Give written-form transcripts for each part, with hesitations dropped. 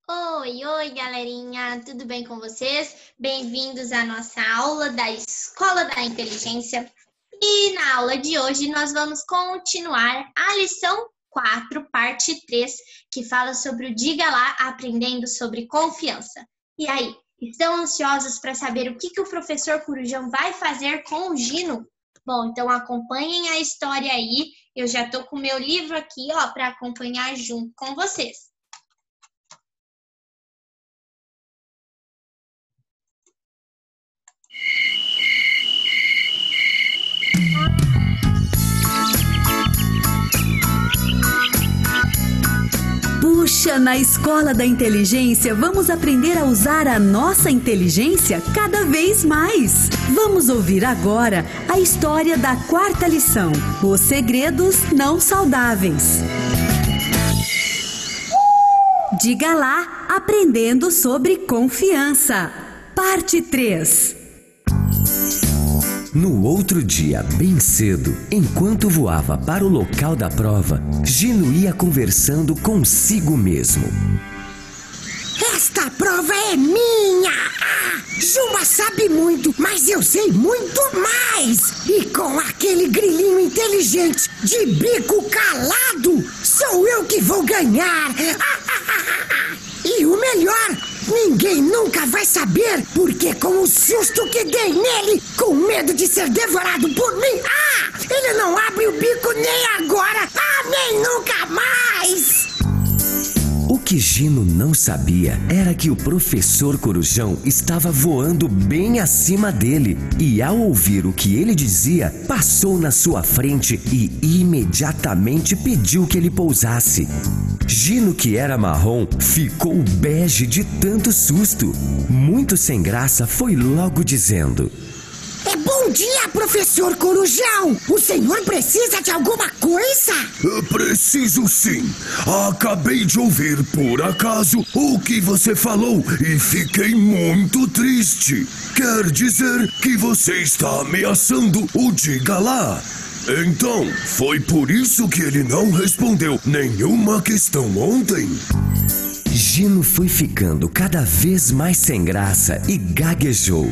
Oi, galerinha, tudo bem com vocês? Bem-vindos à nossa aula da Escola da Inteligência. E na aula de hoje nós vamos continuar a lição 4, parte 3, que fala sobre o Diga Lá, aprendendo sobre confiança. E aí, estão ansiosos para saber o que o professor Corujão vai fazer com o Gino? Bom, então acompanhem a história aí. Eu já estou com o meu livro aqui, ó, para acompanhar junto com vocês. Puxa, na Escola da Inteligência, vamos aprender a usar a nossa inteligência cada vez mais. Vamos ouvir agora a história da 4ª lição, Os Segredos Não Saudáveis. Diga Lá, aprendendo sobre confiança. Parte 3. No outro dia, bem cedo, enquanto voava para o local da prova, Gino ia conversando consigo mesmo. Esta prova é minha! Juma sabe muito, mas eu sei muito mais! E com aquele grilinho inteligente de bico calado, sou eu que vou ganhar! E o melhor, ninguém nunca vai saber, porque com o susto que dei nele, com medo de ser devorado por mim, ele não abre o bico nem agora, nem nunca mais! O que Gino não sabia era que o professor Corujão estava voando bem acima dele e, ao ouvir o que ele dizia, passou na sua frente e imediatamente pediu que ele pousasse. Gino, que era marrom, ficou bege de tanto susto. Muito sem graça, foi logo dizendo: Bom dia, professor Corujão! O senhor precisa de alguma coisa? Preciso sim. Acabei de ouvir, por acaso, o que você falou e fiquei muito triste. Quer dizer que você está ameaçando o Diga Lá. Então, foi por isso que ele não respondeu nenhuma questão ontem? Gino foi ficando cada vez mais sem graça e gaguejou.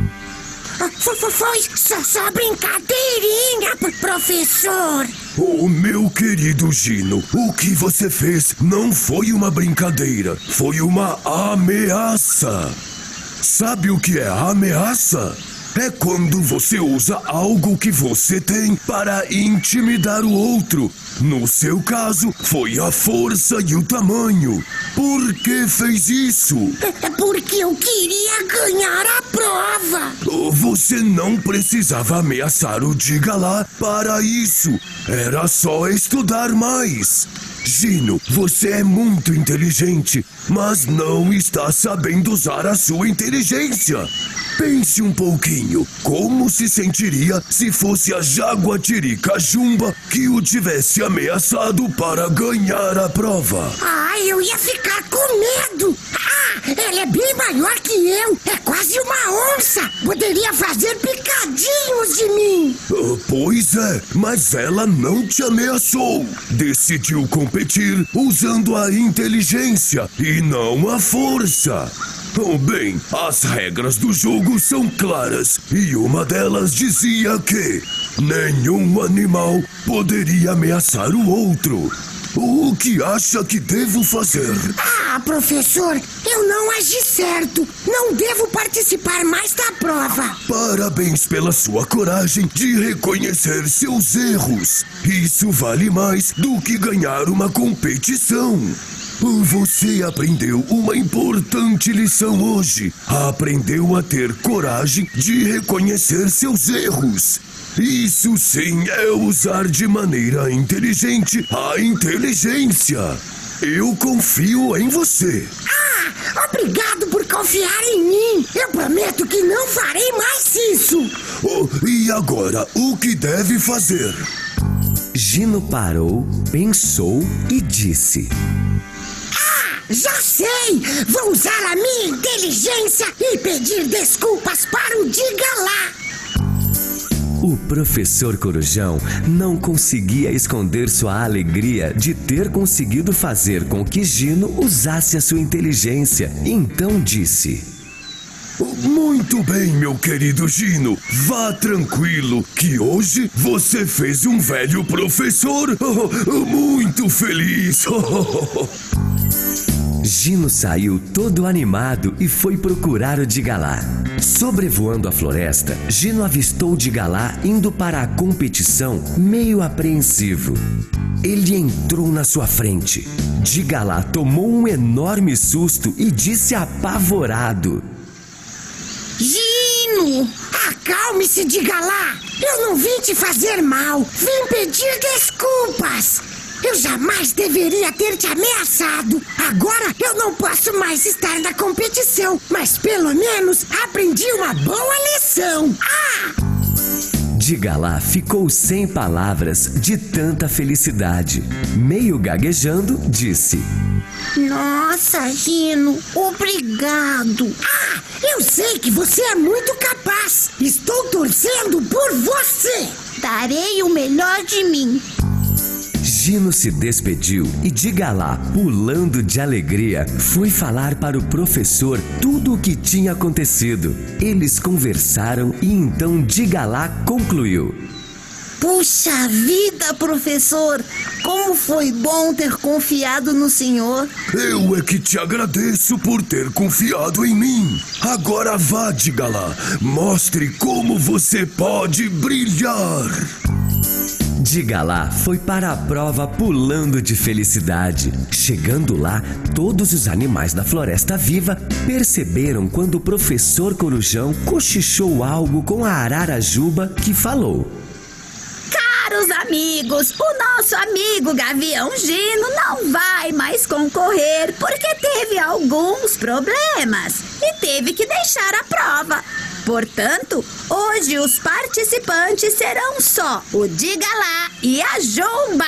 Foi só brincadeirinha, professor. Oh, meu querido Gino, o que você fez não foi uma brincadeira, foi uma ameaça. Sabe o que é ameaça? É quando você usa algo que você tem para intimidar o outro. No seu caso, foi a força e o tamanho. Por que fez isso? Porque eu queria ganhar a prova. Você não precisava ameaçar o Diga Lá para isso. Era só estudar mais. Gino, você é muito inteligente, mas não está sabendo usar a sua inteligência. Pense um pouquinho, como se sentiria se fosse a Jaguatirica Jumba que o tivesse ameaçado para ganhar a prova? Eu ia ficar com medo. Ela é bem maior que eu, é quase uma onça. Poderia fazer picadinhos de mim. Pois é, mas ela não te ameaçou. Decidiu competir usando a inteligência e não a força. Bem, as regras do jogo são claras e uma delas dizia que nenhum animal poderia ameaçar o outro. O que acha que devo fazer? Professor, eu não agi certo. Não devo participar mais da prova. Parabéns pela sua coragem de reconhecer seus erros. Isso vale mais do que ganhar uma competição. Você aprendeu uma importante lição hoje. Aprendeu a ter coragem de reconhecer seus erros. Isso sim é usar de maneira inteligente a inteligência. Eu confio em você. Obrigado por confiar em mim. Eu prometo que não farei mais isso. E agora, o que deve fazer? Gino parou, pensou e disse: Já sei! Vou usar a minha inteligência e pedir desculpas para o Diga Lá. O professor Corujão não conseguia esconder sua alegria de ter conseguido fazer com que Gino usasse a sua inteligência. Então disse: Muito bem, meu querido Gino. Vá tranquilo, que hoje você fez um velho professor muito feliz. Gino saiu todo animado e foi procurar o Digalá. Sobrevoando a floresta, Gino avistou o Digalá indo para a competição meio apreensivo. Ele entrou na sua frente. Digalá tomou um enorme susto e disse apavorado: Gino, acalme-se, Digalá. Eu não vim te fazer mal, vim pedir desculpas. Eu jamais deveria ter te ameaçado. Agora eu não posso mais estar na competição, mas pelo menos aprendi uma boa lição. Digalá ficou sem palavras de tanta felicidade. Meio gaguejando, disse: Nossa, Gino, obrigado. Eu sei que você é muito capaz. Estou torcendo por você. Darei o melhor de mim. Gino se despediu e Digalá, pulando de alegria, foi falar para o professor tudo o que tinha acontecido. Eles conversaram e então Digalá concluiu: Puxa vida, professor! Como foi bom ter confiado no senhor. Eu é que te agradeço por ter confiado em mim. Agora vá, Digalá. Mostre como você pode brilhar. Digalá foi para a prova pulando de felicidade. Chegando lá, todos os animais da Floresta Viva perceberam quando o professor Corujão cochichou algo com a Ararajuba, que falou: Caros amigos, o nosso amigo Gavião Gino não vai mais concorrer porque teve alguns problemas e teve que deixar a prova. Portanto, hoje os participantes serão só o Digalá e a Jumba.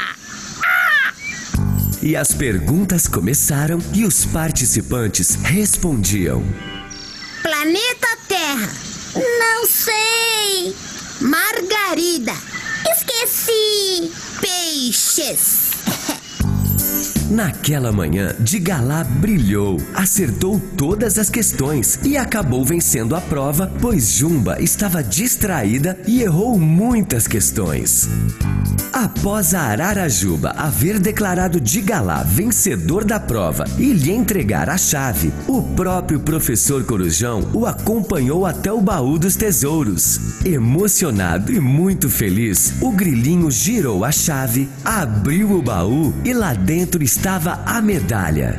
E as perguntas começaram e os participantes respondiam: Planeta Terra. Não sei. Margarida. Esqueci. Peixes. Naquela manhã, Digalá brilhou, acertou todas as questões e acabou vencendo a prova, pois Jumba estava distraída e errou muitas questões. Após a Ararajuba haver declarado Digalá vencedor da prova e lhe entregar a chave, o próprio professor Corujão o acompanhou até o baú dos tesouros. Emocionado e muito feliz, o grilinho girou a chave, abriu o baú e lá dentro estava a medalha.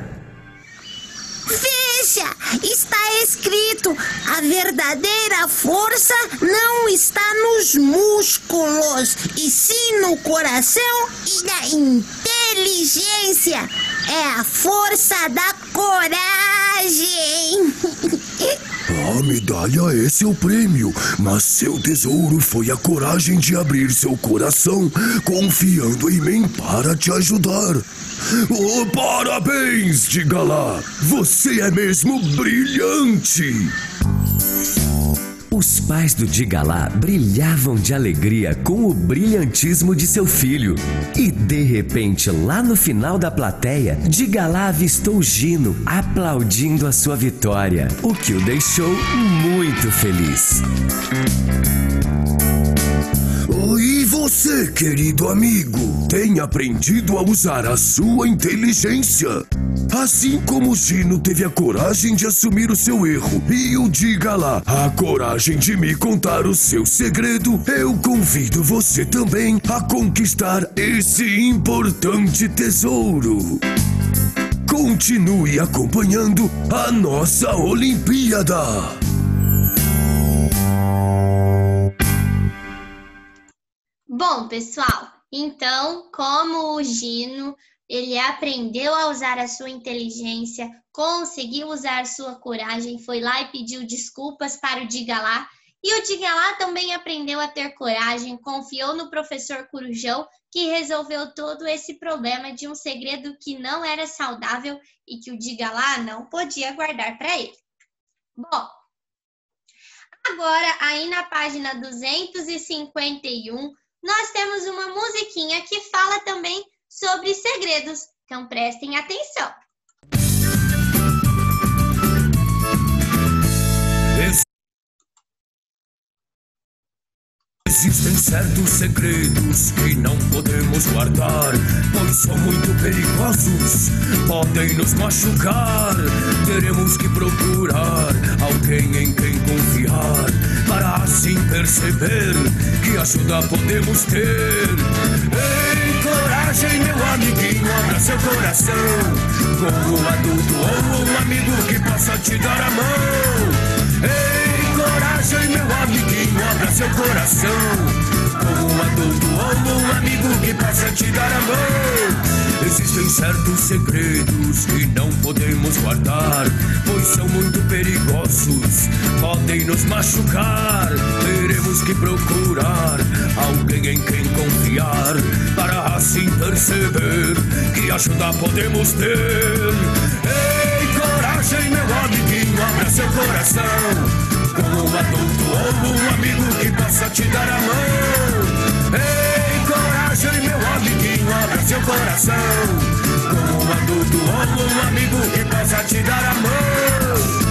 Veja, está escrito: a verdadeira força não está nos músculos, e sim no coração e na inteligência. É a força da coragem. A medalha é seu prêmio, mas seu tesouro foi a coragem de abrir seu coração, confiando em mim para te ajudar. Oh, parabéns, Digalá! Você é mesmo brilhante! Os pais do Digalá brilhavam de alegria com o brilhantismo de seu filho. E de repente, lá no final da plateia, Digalá avistou Gino aplaudindo a sua vitória, o que o deixou muito feliz. E você, querido amigo, tem aprendido a usar a sua inteligência? Assim como o Gino teve a coragem de assumir o seu erro e o Digalá a coragem de me contar o seu segredo, eu convido você também a conquistar esse importante tesouro. Continue acompanhando a nossa Olimpíada. Bom, pessoal, então, como o Gino, ele aprendeu a usar a sua inteligência, conseguiu usar sua coragem, foi lá e pediu desculpas para o Digalá. E o Digalá também aprendeu a ter coragem, confiou no professor Corujão, que resolveu todo esse problema de um segredo que não era saudável e que o Digalá não podia guardar para ele. Bom, Agora, aí na página 251, nós temos uma musiquinha que fala também sobre segredos. Então, prestem atenção. Existem certos segredos que não podemos guardar, pois são muito perigosos, podem nos machucar. Teremos que procurar alguém em quem confiar, para assim perceber que ajuda podemos ter. Ei, coragem, meu amiguinho, abra seu coração, com um adulto ou um amigo que possa te dar a mão. Ei, coragem, meu amiguinho, abra seu coração, com um adulto ou um amigo que possa te dar a mão. Existem certos segredos que não podemos guardar, pois são muito perigosos, podem nos machucar. Teremos que procurar alguém em quem confiar, para assim perceber que ajuda podemos ter. Ei, coragem, meu amiguinho, abra seu coração, com um adulto ou um amigo que possa te dar a mão. Ei, coragem, meu amiguinho, abra seu coração, com um adulto ou um amigo que possa te dar a mão.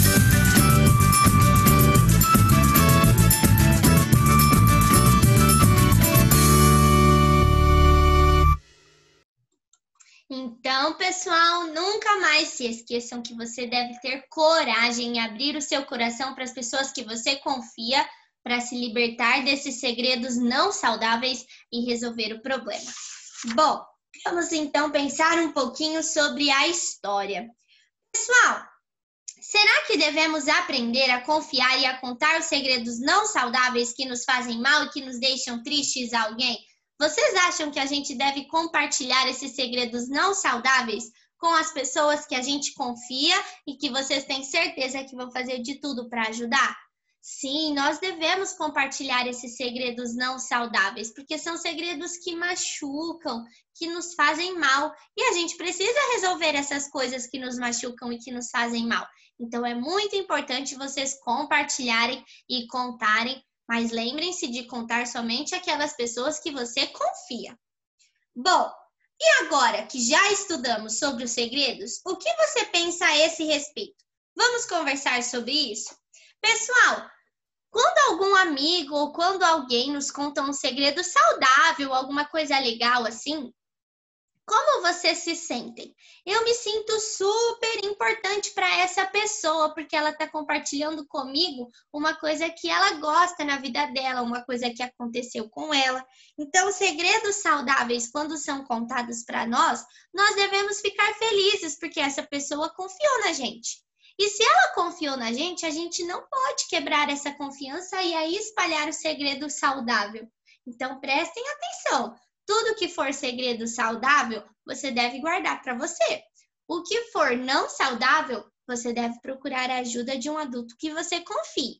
Então, pessoal, nunca mais se esqueçam que você deve ter coragem em abrir o seu coração para as pessoas que você confia, para se libertar desses segredos não saudáveis e resolver o problema. Bom, vamos então pensar um pouquinho sobre a história. Pessoal, será que devemos aprender a confiar e a contar os segredos não saudáveis que nos fazem mal e que nos deixam tristes a alguém? Vocês acham que a gente deve compartilhar esses segredos não saudáveis com as pessoas que a gente confia e que vocês têm certeza que vão fazer de tudo para ajudar? Sim, nós devemos compartilhar esses segredos não saudáveis, porque são segredos que machucam, que nos fazem mal. E a gente precisa resolver essas coisas que nos machucam e que nos fazem mal. Então, é muito importante vocês compartilharem e contarem, mas lembrem-se de contar somente aquelas pessoas que você confia. Bom, e agora que já estudamos sobre os segredos, o que você pensa a esse respeito? Vamos conversar sobre isso? Pessoal, quando algum amigo ou quando alguém nos conta um segredo saudável, alguma coisa legal assim, como vocês se sentem? Eu me sinto super importante para essa pessoa, porque ela está compartilhando comigo uma coisa que ela gosta na vida dela, uma coisa que aconteceu com ela. Então, segredos saudáveis, quando são contados para nós devemos ficar felizes, porque essa pessoa confiou na gente. E se ela confiou na gente, a gente não pode quebrar essa confiança e aí espalhar o segredo saudável. Então, prestem atenção. Tudo que for segredo saudável, você deve guardar para você. O que for não saudável, você deve procurar a ajuda de um adulto que você confie.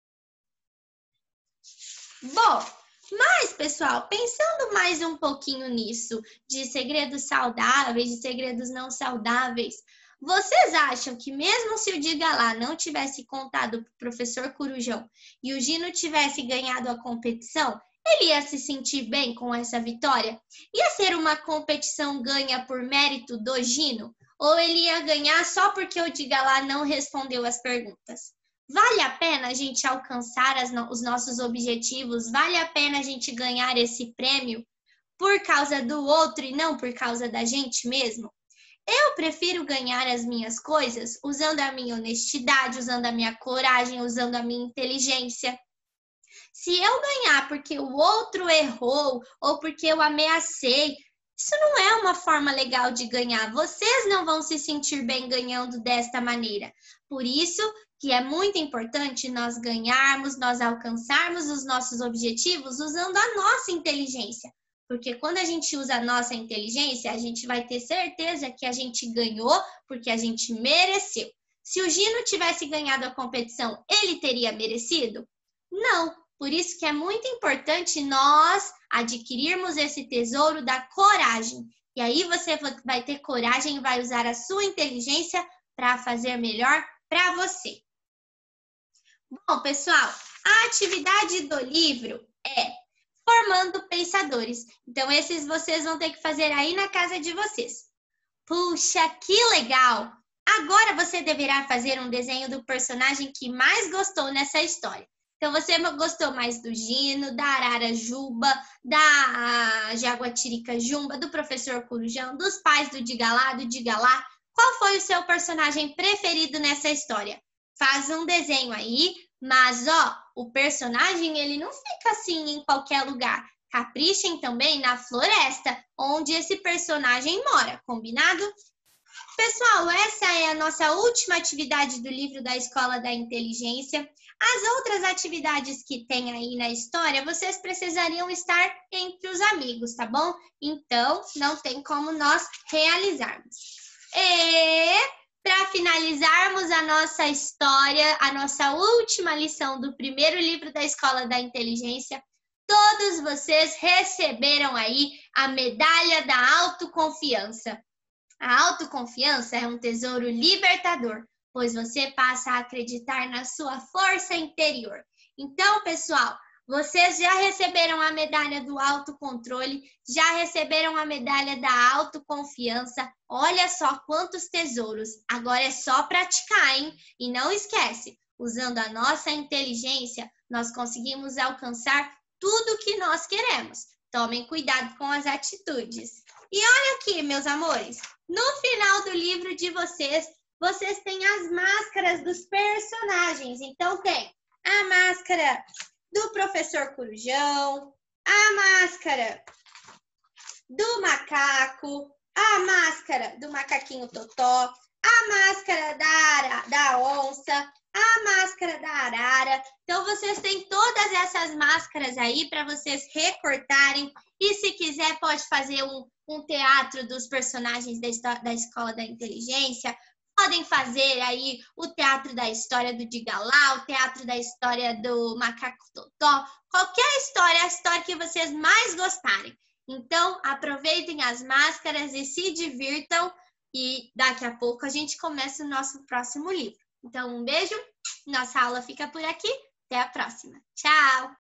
Bom, mas, pessoal, pensando mais um pouquinho nisso, de segredos saudáveis, de segredos não saudáveis, vocês acham que mesmo se o Diga Lá não tivesse contado para o professor Corujão e o Gino tivesse ganhado a competição, ele ia se sentir bem com essa vitória? Ia ser uma competição ganha por mérito do Gino? Ou ele ia ganhar só porque o Diga Lá não respondeu as perguntas? Vale a pena a gente alcançar os nossos objetivos? Vale a pena a gente ganhar esse prêmio por causa do outro e não por causa da gente mesmo? Eu prefiro ganhar as minhas coisas usando a minha honestidade, usando a minha coragem, usando a minha inteligência. Se eu ganhar porque o outro errou ou porque eu ameacei, isso não é uma forma legal de ganhar. Vocês não vão se sentir bem ganhando desta maneira. Por isso que é muito importante nós ganharmos, nós alcançarmos os nossos objetivos usando a nossa inteligência. Porque quando a gente usa a nossa inteligência, a gente vai ter certeza que a gente ganhou porque a gente mereceu. Se o Gino tivesse ganhado a competição, ele teria merecido? Não. Por isso que é muito importante nós adquirirmos esse tesouro da coragem. E aí você vai ter coragem e vai usar a sua inteligência para fazer melhor para você. Bom, pessoal, a atividade do livro é formando pensadores. Então, esses vocês vão ter que fazer aí na casa de vocês. Puxa, que legal! Agora você deverá fazer um desenho do personagem que mais gostou nessa história. Então, você gostou mais do Gino, da Arara Juba, da Jaguatirica Jumba, do professor Corujão, dos pais do Diga Lá, do Diga Lá. Qual foi o seu personagem preferido nessa história? Faz um desenho aí, mas ó, o personagem ele não fica assim em qualquer lugar. Caprichem também na floresta, onde esse personagem mora, combinado? Pessoal, essa é a nossa última atividade do livro da Escola da Inteligência. As outras atividades que tem aí na história, vocês precisariam estar entre os amigos, tá bom? Então, não tem como nós realizarmos. E para finalizarmos a nossa história, a nossa última lição do primeiro livro da Escola da Inteligência, todos vocês receberam aí a medalha da autoconfiança. A autoconfiança é um tesouro libertador, pois você passa a acreditar na sua força interior. Então, pessoal, vocês já receberam a medalha do autocontrole, já receberam a medalha da autoconfiança. Olha só quantos tesouros. Agora é só praticar, hein? E não esquece, usando a nossa inteligência, nós conseguimos alcançar tudo o que nós queremos. Tomem cuidado com as atitudes. E olha aqui, meus amores, no final do livro de vocês, vocês têm as máscaras dos personagens. Então, tem a máscara do professor Corujão, a máscara do macaco, a máscara do macaquinho Totó, a máscara da onça, a máscara da arara. Então, vocês têm todas essas máscaras aí para vocês recortarem. E se quiser, pode fazer um teatro dos personagens da Escola da Inteligência. Podem fazer aí o teatro da história do Diga Lá, o teatro da história do Macaco Totó. Qualquer história, a história que vocês mais gostarem. Então, aproveitem as máscaras e se divirtam. E daqui a pouco a gente começa o nosso próximo livro. Então, um beijo. Nossa aula fica por aqui. Até a próxima. Tchau!